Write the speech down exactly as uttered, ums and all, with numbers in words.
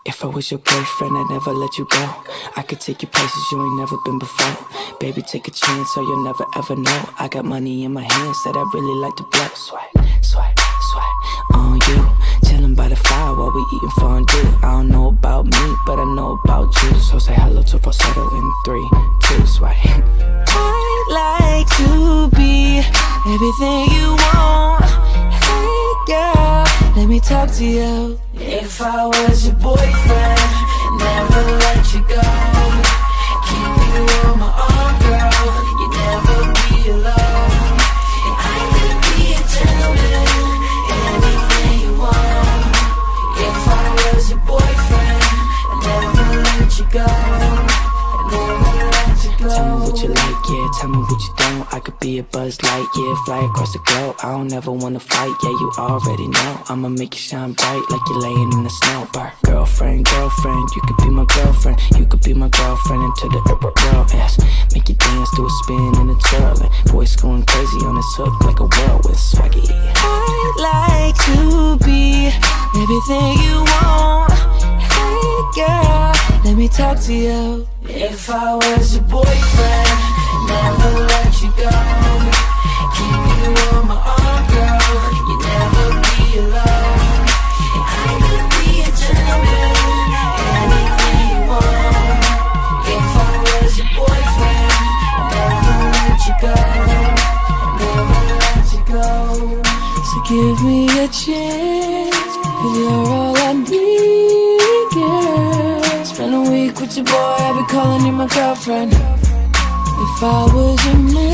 If I was your boyfriend, I'd never let you go. I could take you places you ain't never been before. Baby, take a chance so you'll never ever know. I got money in my hands that I really like to blow. Swipe, swipe, swipe on you. Chillin' by the fire while we eating fondue. I don't know about me, but I know about you. So say hello to falsetto in three, two, swipe. I'd like to be everything you want. Hey girl, let me talk to you. If I was your boyfriend, never let you go. Keep you on my arm, girl. You'd never be alone. And I could be a gentleman, anything you want. If I was your boyfriend, I'd never let you go. I'd never let you go. Tell me what you like, yeah, tell me what you don't. I could be a Buzz Lightyear, fly across the globe. I don't ever wanna fight, yeah, you already know. I'ma make you shine bright like you're laying in the snow. Bar. Girlfriend, girlfriend, you could be my girlfriend. You could be my girlfriend into the world, yes. Make you dance to a spin and a twirl. And voice going crazy on this hook like a whirlwind swaggy. I'd like to be everything you want. Hey girl, let me talk to you. If I was your boyfriend, never let you go. Keep you on my arm, girl. You'd never be alone. And I could be a gentleman, anything you want. If I was your boyfriend, I'd never let you go. I'd never let you go. So give me a chance, 'cause you're all I need, girl. Spend a week with your boy, I'd be calling you my girlfriend. If I was your man,